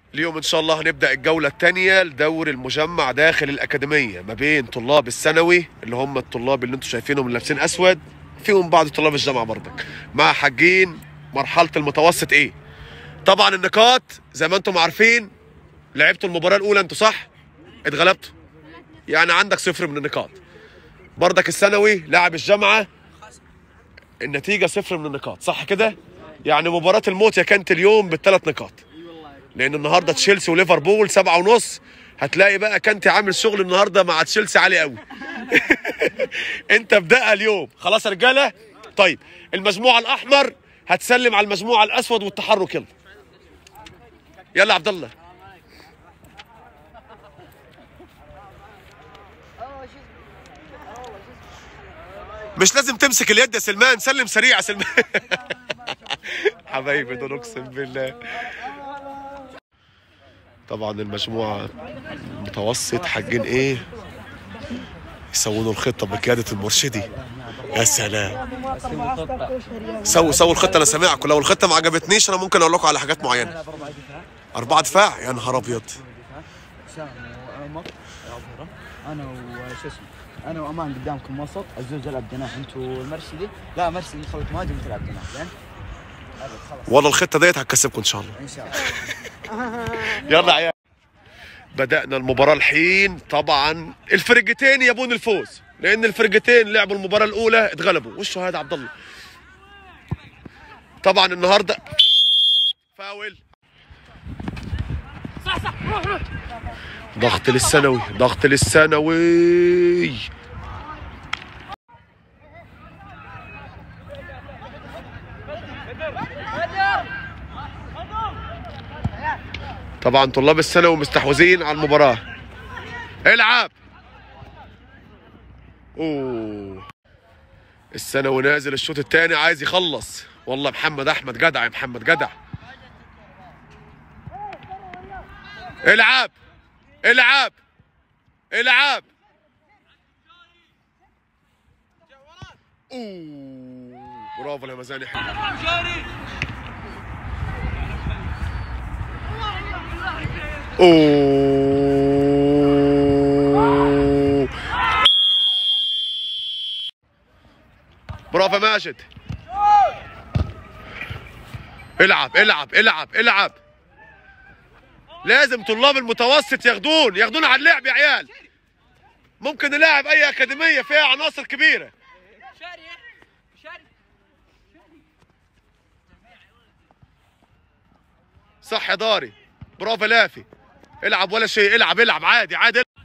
اليوم ان شاء الله هنبدا الجوله الثانيه لدور المجمع داخل الاكاديميه ما بين طلاب الثانوي اللي هم الطلاب اللي انتم شايفينهم اللي لابسين اسود، فيهم بعض طلاب الجامعه برضك مع حاجين مرحله المتوسط. ايه طبعا النقاط زي ما انتم عارفين، لعبتوا المباراه الاولى انتوا صح؟ اتغلبتوا، يعني عندك 0 من النقاط. برضك الثانوي لاعب الجامعه النتيجه 0 من النقاط، صح كده؟ يعني مباراه الموت يا كانت اليوم بالثلاث نقاط، لان النهارده تشيلسي وليفربول 7.5. هتلاقي بقى كانتي عامل شغل النهارده مع تشيلسي عالي قوي. انت ابدأها اليوم خلاص يا رجاله. طيب المجموعه الاحمر هتسلم على المجموعه الاسود والتحرك. يلا يلا عبد الله. مش لازم تمسك اليد يا سلمان، سلم سريع يا سلمان. حبايبي دول اقسم بالله. طبعا المجموعه المتوسط حاجين ايه يسووا الخطه بقياده المرشدي. يا سلام، سووا الخطه. انا سامعكم، لو الخطه ما عجبتنيش انا ممكن اقول لكم على حاجات معينه. 4 دفاع، يا نهار ابيض. انا وش اسمه انا وامان قدامكم وسط، الزوز يلعب جناح، انتوا المرشدي لا مرشدي خلط مهاجم تلعب جناح. زين والله الخطه ديت هتكسبكم ان شاء الله ان شاء الله. يلا عيال، بدأنا المباراة الحين. طبعا الفرقتين يبون الفوز، لأن الفرقتين لعبوا المباراة الأولى اتغلبوا. وشه هذا عبد الله. طبعا النهارده فاول. صح روح. ضغط للثانوي. طبعا طلاب الثانوي مستحوذين على المباراة. العب. الثانوي نازل الشوط الثاني عايز يخلص. والله محمد احمد جدع، يا محمد جدع. العب. برافو يا مزاني. برافو ماجد. العب. لازم طلاب المتوسط ياخدون على اللعب يا عيال. ممكن نلاعب اي اكاديميه فيها عناصر كبيره. صح يا داري، برافو لافي. العب ولا شيء، العب عادي.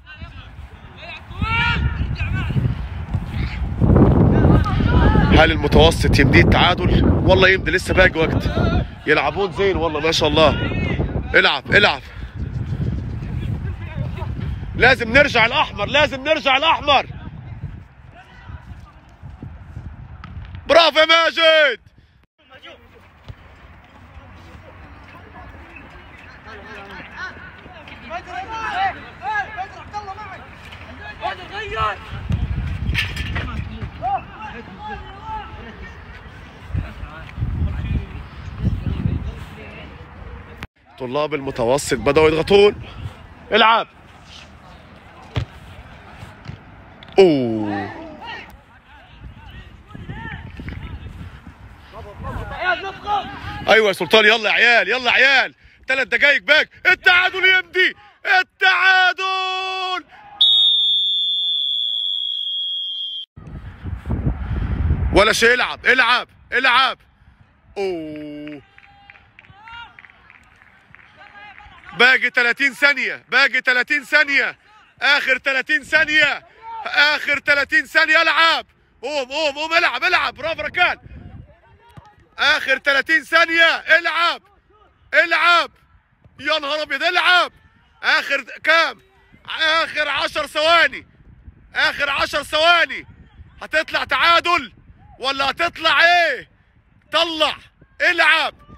هل المتوسط يمدي التعادل؟ والله يمدي، لسه باقي وقت. يلعبون زين والله ما شاء الله. العب. لازم نرجع الأحمر. برافو يا ماجد. طلاب المتوسط بدأوا يضغطون. العب. ايوه يا سلطان، يلا يا عيال 3 دقايق باقي. التعادل يمدي، ولا شيء. العب. باقي 30 ثانية. آخر 30 ثانية. العب. قوم العب. برافو ركان. آخر 30 ثانية. العب. يا نهار أبيض. العب. آخر كام؟ آخر 10 ثواني. هتطلع تعادل ولا هتطلع ايه؟ طلع. العب.